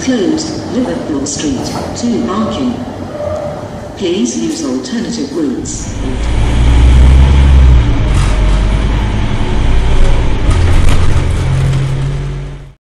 closed, Liverpool Street, to parking. Please use alternative routes.